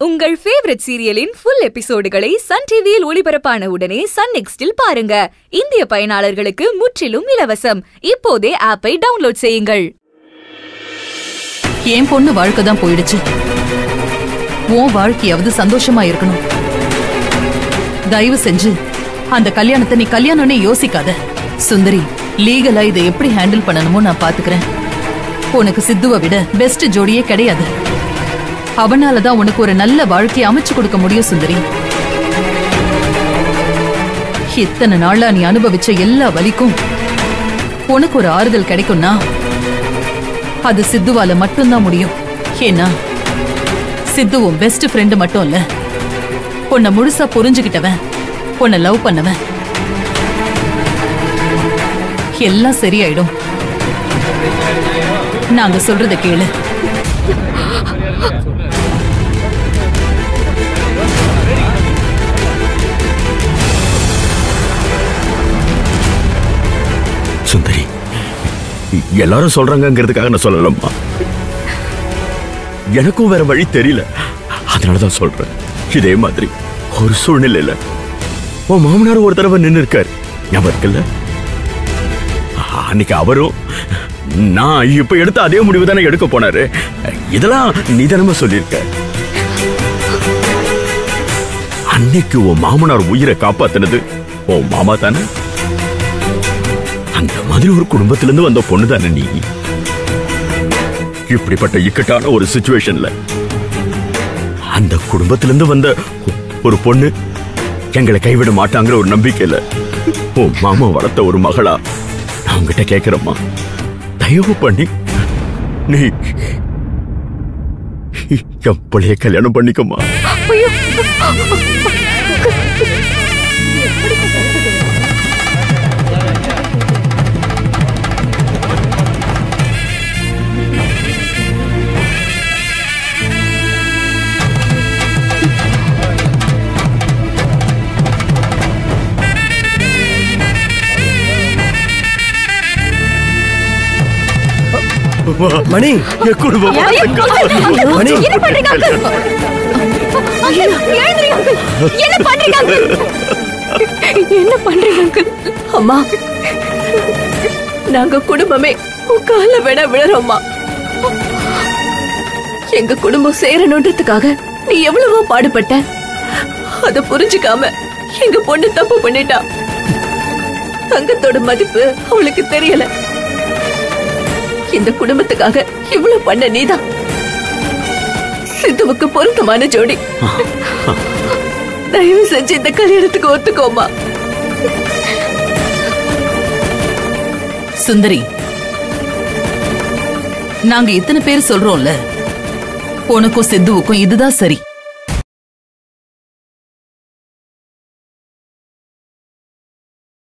உங்கள் ஃபேவரட் சீரியலின் ஃபுல் எபிசோடுகளை சன் டிவியில் ஒளிபரப்பான உடனே சன் நெக்ஸ்டில் பாருங்க. இந்திய பயனாளர்களுக்கு முற்றிலும் இலவசம். இப்போதே ஆப்பை டவுன்லோட் செய்யுங்கள். என் பொண்ணு வாழ்க்கை தான் போயிடுச்சு. உன் வாழ்க்கையாவது சந்தோஷமா இருக்கணும். தயவு செஞ்சு அந்த கல்யாணத்தை நீ கல்யாணம்னே யோசிக்காத. சுந்தரி, லீகலா இதை எப்படி ஹேண்டில் பண்ணணுமோ நான் பாத்துக்கிறேன். உனக்கு சித்துவை விட பெஸ்ட் ஜோடியே கிடையாது. அவனாலதான் உனக்கு ஒரு நல்ல வாழ்க்கையை அமைச்சு கொடுக்க முடியும் சுந்தரி. இத்தனை நாளா நீ அனுபவிச்ச எல்லா வலிக்கும் உனக்கு ஒரு ஆறுதல் கிடைக்கும்னா அது சித்துவால மட்டும்தான் முடியும். ஏன்னா சித்துவும் பெஸ்ட் ஃப்ரெண்டு மட்டும் இல்ல, உன்னை முழுசா புரிஞ்சுகிட்டவன், உன்னை லவ் பண்ணவன். எல்லாம் சரியாயிடும். நாங்க சொல்றத கேளு. சுந்தரி, எல்லாரும் சொல்றாங்கிறதுக்காக நான் சொல்லலம்மா. எனக்கும் வேற வழி தெரியல, அதனாலதான் சொல்றேன். இதே மாதிரி ஒரு சூழ்நிலையில உன் மாமனார் ஒரு தடவை நின்று இருக்காரு, ஞாபகம் இருக்குல்ல? அன்னைக்கு அவரும் நான் இப்ப எடுத்த அதே முடிவு தானே எடுக்க போனாரு. இதெல்லாம் நீ தானே சொல்லியிருக்க. அன்னைக்கு உன் மாமனார் உயிரை காப்பாத்தினது உன் மாமா தானே. அந்த மாதிரி ஒரு குடும்பத்திலிருந்து வந்த பொண்ணு தானே நீ. இப்படிப்பட்ட இக்கட்டான ஒரு சிச்சுவேஷன்ல அந்த குடும்பத்திலிருந்து வந்த ஒரு பொண்ணு எங்களை கைவிட மாட்டாங்கிற ஒரு நம்பிக்கையில உன் மாமா வளர்த்த ஒரு மகளா நான் உங்ககிட்ட கேட்கிறேம்மா, தயவு பண்ணி நீ என் பிள்ளைய கல்யாணம் பண்ணிக்கம்மா. மணி, குடும்பம் மணி, என்ன பண்றீங்க அங்கிள்? என்ன பண்றீங்க அங்கிள்? என்ன பண்றீங்க அங்கிள்? அம்மா, நாங்க குடும்பமே உக்கால விட விழறோம்மா. எங்க குடும்பம் சேரணுன்றதுக்காக நீ எவ்வளவோ பாடுபட்ட. அத புரிஞ்சுக்காம எங்க பொண்ணு தப்பு பண்ணிட்டா. தங்கத்தோட மதிப்பு அவளுக்கு தெரியல. இந்த குடும்பத்துக்காக இவ்வளவு பண்ண நீதான் சித்துவுக்கு பொருத்தமான ஜோடி. தயவு செஞ்சு இந்த கல்யாணத்துக்கு ஒத்துக்கோமா. சுந்தரி, நாங்க இத்தனை பேர் சொல்றோம்ல, உனக்கும் சித்துவுக்கும் இதுதான் சரி.